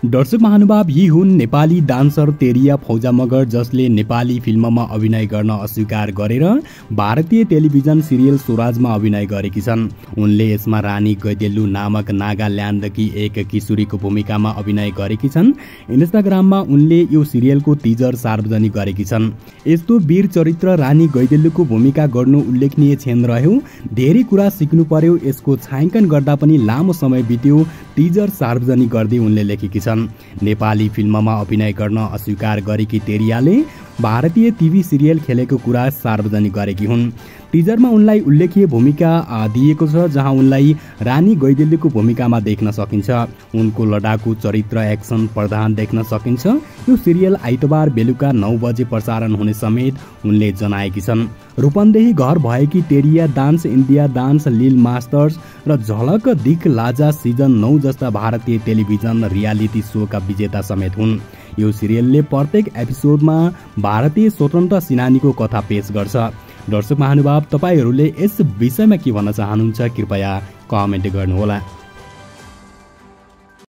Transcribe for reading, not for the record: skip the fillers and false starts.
दर्शक महानुभाव, यी हुन् नेपाली डान्सर तेरिया फौजा मगर, जसले नेपाली फिल्ममा अभिनय गर्न अस्वीकार गरेर भारतीय टेलिभिजन सिरियल स्वराजमा अभिनय गरेकी छन्। उनले यसमा रानी गैदेलु नामक नागाल्यान्डकी एक किशोरीको भूमिकामा अभिनय गरेकी छन्। इन्स्टाग्राममा उनले यो सिरियलको टिजर सार्वजनिक गरेकी छन्। यस्तो वीर चरित्र रानी गैदेलुको भूमिका गर्नु उल्लेखनीय क्षण रह्यो। धेरै कुरा सिक्नु पर्यो। यसको छायाङ्कन गर्दा पनि लामो समय बित्यो। टिजर सार्वजनिक गर्दै उनले लेखेकी छन्। नेपाली फिल्ममा अभिनय गर्न अस्वीकार गरेकी तेरियाले भारतीय टिभी सिरियल खेलेको कुरा सार्वजनिक गरेकी हुन्। टिजरमा उनलाई उल्लेखीय भूमिका दिएको छ, जहाँ उनलाई रानी गैदेलुको भूमिकामा देख्न सकिन्छ। उनको लडाकु चरित्र एक्सन प्रधान देख्न सकिन्छ। यो सिरियल आइतबार बेलुका 9 बजे प्रसारण हुने समेत उनले जनाएकी छन्। रूपन्देही घर भएकी तेरिया डान्स इन्डिया, डान्स लिल मास्टर्स र झलक दिख लाजा सिजन 9 जस्ता भारतीय टेलिभिजन रियालिटी शोका विजेता समेत हुन्। यो सिरियलले प्रत्येक एपिसोडमा भारतीय स्वतन्त्र सेनानीको कथा पेश गर्छ। दर्शक महानुभाव, तपाईहरूले यस विषयमा के भन्न चाहनुहुन्छ? कृपया कमेन्ट गर्नुहोला।